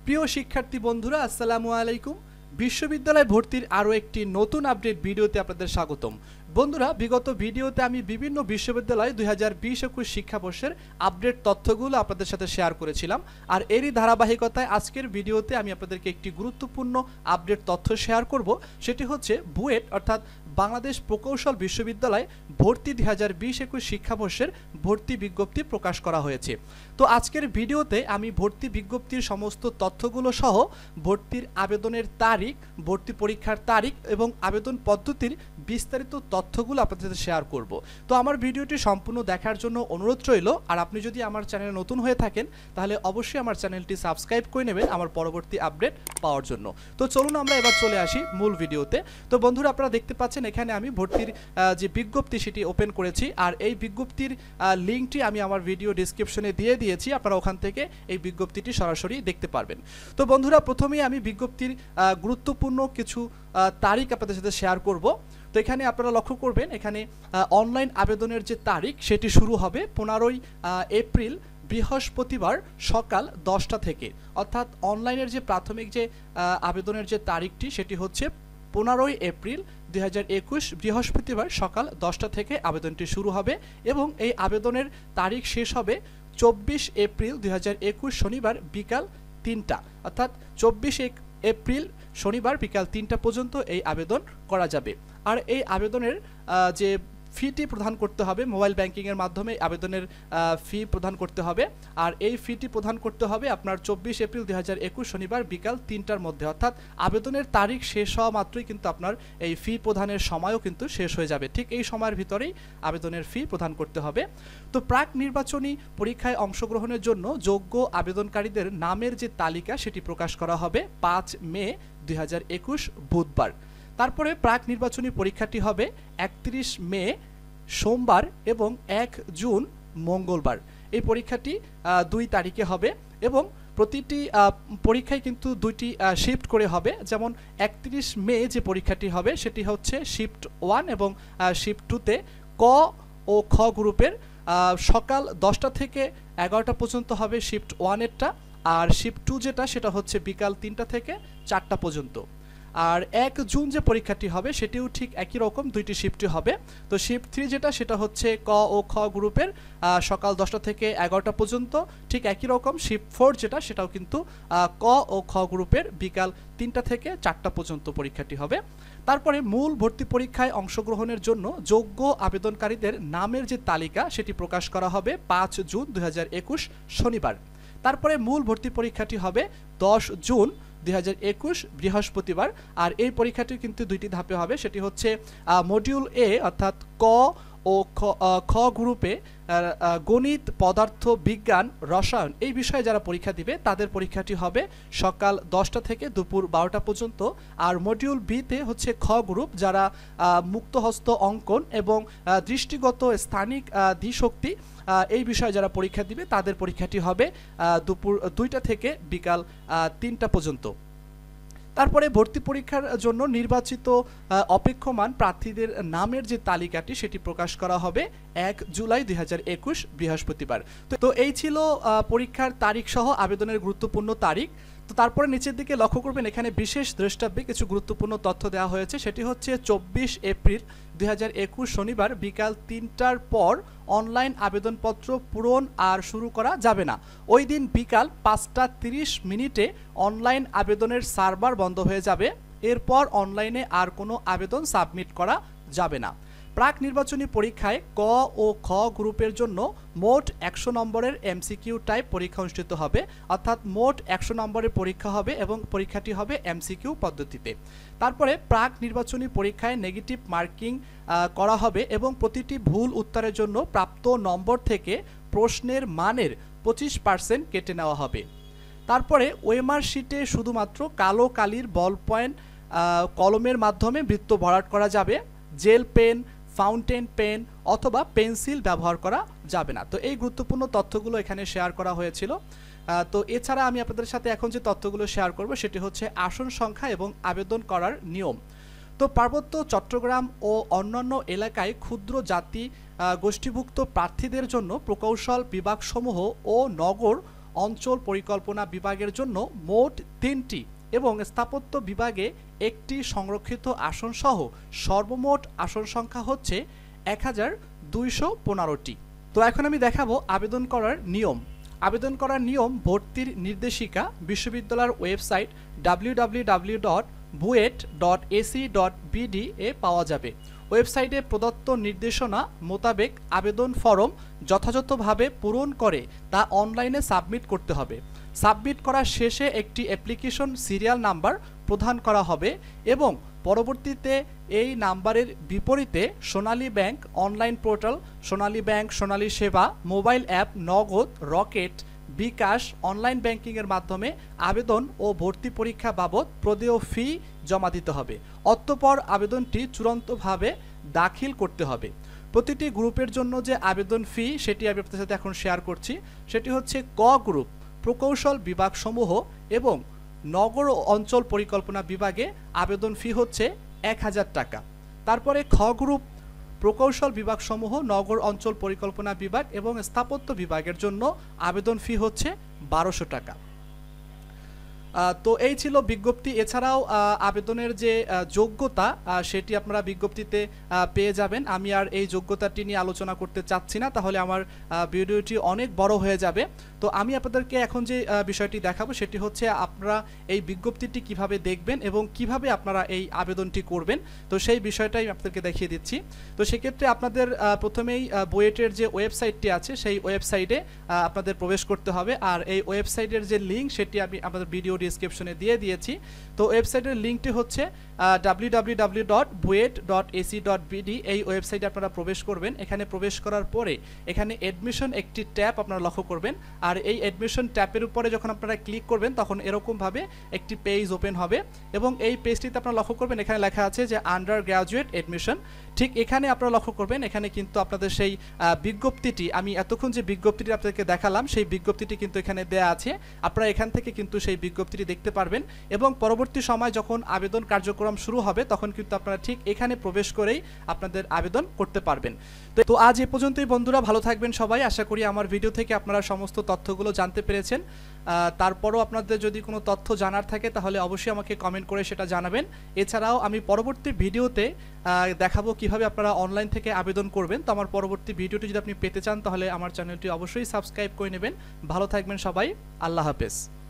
প্রিয় শিক্ষার্থী বন্ধুরা, আসসালামু আলাইকুম। বিশ্ববিদ্যালয় ভর্তির আরও একটি নতুন আপডেট ভিডিওতে আপনাদের স্বাগতম। বন্ধুরা, বিগত ভিডিওতে আমি বিভিন্ন বিশ্ববিদ্যালয় 2020-21 শিক্ষাবর্ষের আপডেট তথ্যগুলো আপনাদের সাথে শেয়ার করেছিলাম, আর এরই ধারাবাহিকতায় আজকের ভিডিওতে আমি আপনাদেরকে একটি গুরুত্বপূর্ণ আপডেট তথ্য শেয়ার করব। সেটি হচ্ছে বুয়েট অর্থাৎ বাংলাদেশ প্রকৌশল বিশ্ববিদ্যালয় ভর্তি 2020-21 শিক্ষাবর্ষের ভর্তি বিজ্ঞপ্তি প্রকাশ করা হয়েছে। তো আজকের ভিডিওতে আমি ভর্তি বিজ্ঞপ্তির সমস্ত তথ্যগুলো সহ ভর্তির আবেদনের তারিখ, ভর্তি পরীক্ষার তারিখ এবং আবেদন পদ্ধতির বিস্তারিত তথ্যগুলো আপনাদের সাথে শেয়ার করব। তো আমার ভিডিওটি সম্পূর্ণ দেখার জন্য অনুরোধ রইল। আর আপনি যদি আমার চ্যানেলে নতুন হয়ে থাকেন তাহলে অবশ্যই আমার চ্যানেলটি সাবস্ক্রাইব করে নেবেন আমার পরবর্তী আপডেট পাওয়ার জন্য। তো চলুন আমরা এবার চলে আসি মূল ভিডিওতে। তো বন্ধুরা, আপনারা দেখতে পাচ্ছেন এখানে আমি ভর্তির যে বিজ্ঞপ্তি সেটি ওপেন করেছি, আর এই বিজ্ঞপ্তির লিঙ্কটি আমি আমার ভিডিও ডেসক্রিপশনে দিয়ে দিয়েছি। আপনারা ওখান থেকে এই বিজ্ঞপ্তিটি সরাসরি দেখতে পারবেন। তো বন্ধুরা, প্রথমেই আমি বিজ্ঞপ্তির গুরুত্বপূর্ণ কিছু তারিখ আপনাদের সাথে শেয়ার করব। তো এখানে আপনারা লক্ষ্য করবেন, এখানে অনলাইন আবেদনের যে তারিখ সেটি শুরু হবে 15ই এপ্রিল বৃহস্পতিবার সকাল 10টা থেকে। অর্থাৎ অনলাইনের যে প্রাথমিক যে আবেদনের যে তারিখটি সেটি হচ্ছে 15ই এপ্রিল 2021 বৃহস্পতিবার সকাল 10টা থেকে আবেদনটি শুরু হবে এবং এই আবেদনের তারিখ শেষ হবে 24 এপ্রিল 2021 শনিবার বিকাল 3টা। অর্থাৎ 24 এপ্রিল শনিবার বিকাল 3টা পর্যন্ত এই আবেদন করা যাবে। আর এই আবেদনের যে ফিটি প্রদান করতে হবে, মোবাইল ব্যাংকিংয়ের মাধ্যমে আবেদনের ফি প্রদান করতে হবে। আর এই ফিটি প্রদান করতে হবে আপনার 24 এপ্রিল 2021 শনিবার বিকাল 3টার মধ্যে। অর্থাৎ আবেদনের তারিখ শেষ হওয়া মাত্রই কিন্তু আপনার এই ফি প্রদানের সময়ও কিন্তু শেষ হয়ে যাবে। ঠিক এই সময়ের ভিতরেই আবেদনের ফি প্রদান করতে হবে। তো প্রাক নির্বাচনী পরীক্ষায় অংশগ্রহণের জন্য যোগ্য আবেদনকারীদের নামের যে তালিকা সেটি প্রকাশ করা হবে 5 মে 2021 বুধবার। তারপরে প্রাক নির্বাচনী পরীক্ষাটি হবে 31 মে সোমবার এবং 1 জুন মঙ্গলবার। এই পরীক্ষাটি 2 তারিখে হবে এবং প্রতিটি পরীক্ষায় কিন্তু 2টি শিফট করে হবে। যেমন 31 মে যে পরীক্ষাটি হবে সেটি হচ্ছে শিফট 1 এবং শিফট 2তে ক ও খ গ্রুপের সকাল 10টা থেকে 11টা পর্যন্ত হবে শিফট 1-এরটা, আর শিফট 2 যেটা সেটা হচ্ছে বিকাল 3টা থেকে 4টা পর্যন্ত। আর 1 জুন যে পরীক্ষাটি হবে সেটিও ঠিক একই রকম 2টি শিফটই হবে। তো শিফট 3 যেটা সেটা হচ্ছে ক ও খ গ্রুপের সকাল 10টা থেকে 11টা পর্যন্ত, ঠিক একই রকম শিফট 4 যেটা সেটাও কিন্তু ক ও খ গ্রুপের বিকাল 3টা থেকে 4টা পর্যন্ত পরীক্ষাটি হবে। তারপরে মূল ভর্তি পরীক্ষায় অংশগ্রহণের জন্য যোগ্য আবেদনকারীদের নামের যে তালিকা সেটি প্রকাশ করা হবে 5 জুন 2021 শনিবার। তারপরে মূল ভর্তি পরীক্ষাটি হবে 10 জুন 2021 বৃহস্পতিবার। আর এই পরীক্ষাটি কিন্তু 2টি ধাপে হবে। সেটি হচ্ছে মডিউল এ অর্থাৎ ক ও খ গ্রুপে গণিত, পদার্থ বিজ্ঞান, রসায়ন এই বিষয়ে যারা পরীক্ষা দিবে তাদের পরীক্ষাটি হবে সকাল 10টা থেকে দুপুর 12টা পর্যন্ত। আর মডিউল বিতে হচ্ছে খ গ্রুপ, যারা মুক্তহস্ত অঙ্কন এবং দৃষ্টিগত স্থানিক ধীশক্তি এই বিষয়ে যারা পরীক্ষা দিবে তাদের পরীক্ষাটি হবে দুপুর 2টা থেকে বিকাল 3টা পর্যন্ত। তারপরে ভর্তি পরীক্ষার জন্য নির্বাচিত অপেক্ষমান প্রার্থীদের নামের যে তালিকাটি সেটি প্রকাশ করা হবে 1 জুলাই 2021 বৃহস্পতিবার। তো এই ছিল পরীক্ষার তারিখ সহ আবেদনের গুরুত্বপূর্ণ তারিখ। তো তারপরে নিচের দিকে লক্ষ্য করবেন, এখানে বিশেষ দ্রষ্টব্যে কিছু গুরুত্বপূর্ণ তথ্য দেওয়া হয়েছে। সেটি হচ্ছে 24 এপ্রিল 2021 শনিবার বিকাল 3টার পর অনলাইন আবেদনপত্র পূরণ আর শুরু করা যাবে না। ওই দিন বিকাল 5টা 30 মিনিটে অনলাইন আবেদনের সার্ভার বন্ধ হয়ে যাবে। এরপর অনলাইনে আর কোনো আবেদন সাবমিট করা যাবে না। প্রাক নির্বাচনী পরীক্ষায় ক ও খ গ্রুপের জন্য মোট 100 নম্বরের এমসিকিউ টাইপ পরীক্ষা অনুষ্ঠিত হবে। অর্থাৎ মোট 100 নম্বরের পরীক্ষা হবে এবং পরীক্ষাটি হবে এমসিকিউ পদ্ধতিতে। তারপরে প্রাক নির্বাচনী পরীক্ষায় নেগেটিভ মার্কিং করা হবে এবং প্রতিটি ভুল উত্তরের জন্য প্রাপ্ত নম্বর থেকে প্রশ্নের মানের 25% কেটে নেওয়া হবে। তারপরে ওএমআর শিটে শুধুমাত্র কালো কালির বল পয়েন্ট কলমের মাধ্যমে বৃত্ত ভরাট করা যাবে। জেল পেন, ফাউন্টেন পেন অথবা পেন্সিল ব্যবহার করা যাবে না। তো এই গুরুত্বপূর্ণ তথ্যগুলো এখানে শেয়ার করা হয়েছিল। তো এছাড়া আমি আপনাদের সাথে এখন যে তথ্যগুলো শেয়ার করব সেটি হচ্ছে আসন সংখ্যা এবং আবেদন করার নিয়ম। তো পার্বত্য চট্টগ্রাম ও অন্যান্য এলাকায় ক্ষুদ্র জাতি গোষ্ঠীভুক্ত প্রার্থীদের জন্য প্রকৌশল বিভাগসমূহ ও নগর অঞ্চল পরিকল্পনা বিভাগের জন্য মোট 3টি এবং স্থাপত্য বিভাগে 1টি সংরক্ষিত আসন সহ সর্বমোট আসন সংখ্যা হচ্ছে 1215টি। তো এখন আমি দেখাবো আবেদন করার নিয়ম। আবেদন করার নিয়ম ভর্তির নির্দেশিকা বিশ্ববিদ্যালয়ের ওয়েবসাইট www.buet.ac.bd এ পাওয়া যাবে। ওয়েবসাইটে প্রদত্ত নির্দেশনা মোতাবেক আবেদন ফরম যথাযথভাবে পূরণ করে তা অনলাইনে সাবমিট করতে হবে। সাবমিট করার শেষে একটি অ্যাপ্লিকেশন সিরিয়াল নাম্বার প্রদান করা হবে এবং পরবর্তীতে এই নাম্বারের বিপরীতে Sonali bank online portal, Sonali bank, Sonali Sheba, mobile app, Nagad, Rocket, Bkash, online ব্যাংকিংয়ের মাধ্যমে আবেদন ও ভর্তি পরীক্ষা বাবদ প্রদেয় ফি জমা দিতে হবে। অতঃপর আবেদনটি চূড়ান্তভাবে দাখিল করতে হবে। প্রতিটি গ্রুপের জন্য যে আবেদন ফি সেটি আমি আপনাদের সাথে এখন শেয়ার করছি। সেটি হচ্ছে ক গ্রুপ প্রকৌশল বিভাগসমূহ এবং নগর ও অঞ্চল পরিকল্পনা বিভাগে আবেদন ফি হচ্ছে 1000 টাকা। তারপরে খ গ্রুপ প্রকৌশল বিভাগসমূহ, নগর অঞ্চল পরিকল্পনা বিভাগ এবং স্থাপত্য বিভাগের জন্য আবেদন ফি হচ্ছে 1200 টাকা। তো এই ছিল বিজ্ঞপ্তি। এছাড়াও আবেদনের যে যোগ্যতা সেটি আপনারা বিজ্ঞপ্তিতে পেয়ে যাবেন। আমি আর এই যোগ্যতাটি নিয়ে আলোচনা করতে চাচ্ছি না, তাহলে আমার ভিডিওটি অনেক বড় হয়ে যাবে। তো আমি আপনাদেরকে এখন যে বিষয়টি দেখাবো সেটি হচ্ছে আপনারা এই বিজ্ঞপ্তিটি কিভাবে দেখবেন এবং কিভাবে আপনারা এই আবেদনটি করবেন। তো সেই বিষয়টাই আপনাদেরকে দেখিয়ে দিচ্ছি। তো সেক্ষেত্রে আপনাদের প্রথমেই বুয়েটের যে ওয়েবসাইটটি আছে সেই ওয়েবসাইটে আপনাদের প্রবেশ করতে হবে। আর এই ওয়েবসাইটের যে লিঙ্ক সেটি আমি আপনাদের ভিডিও ডিসক্রিপশনে দিয়ে দিয়েছি। তো ওয়েবসাইটের লিঙ্কটি হচ্ছে www.buet.ac.bd। এই ওয়েবসাইটে আপনারা প্রবেশ করবেন। এখানে প্রবেশ করার পরে এখানে অ্যাডমিশন একটি ট্যাব আপনারা লক্ষ্য করবেন। আর এই অ্যাডমিশন ট্যাবের উপরে যখন আপনারা ক্লিক করবেন তখন এরকমভাবে একটি পেজ ওপেন হবে এবং এই পেজটিতে আপনারা লক্ষ্য করবেন এখানে লেখা আছে যে আন্ডার গ্র্যাজুয়েট অ্যাডমিশন। ঠিক এখানে আপনারা লক্ষ্য করবেন এখানে কিন্তু আপনাদের সেই বিজ্ঞপ্তিটি, আমি এতক্ষণ যে বিজ্ঞপ্তিটি আপনাদেরকে দেখালাম সেই বিজ্ঞপ্তিটি কিন্তু এখানে দেয়া আছে। আপনারা এখান থেকে কিন্তু সেই বিজ্ঞপ্তিটি দেখতে পারবেন এবং পরবর্তী সময় যখন আবেদন কার্যক্রম শুরু হবে তখন কিন্তু আপনারা ঠিক এখানে প্রবেশ করেই আপনাদের আবেদন করতে পারবেন। তো আজ এ পর্যন্তই বন্ধুরা, ভালো থাকবেন সবাই। আশা করি আমার ভিডিও থেকে আপনারা সমস্ত তথ্যগুলো জানতে পেরেছেন। তারপরও আপনাদের যদি কোনো তথ্য জানার থাকে তাহলে অবশ্যই আমাকে কমেন্ট করে সেটা জানাবেন। এছাড়াও আমি পরবর্তী ভিডিওতে দেখাবো কিভাবে আপনারা অনলাইন থেকে আবেদন করবেন। তো আমার পরবর্তী ভিডিওটি যদি আপনি পেতে চান তাহলে আমার চ্যানেলটি অবশ্যই সাবস্ক্রাইব করে নেবেন। ভালো থাকবেন সবাই, আল্লাহ হাফেজ।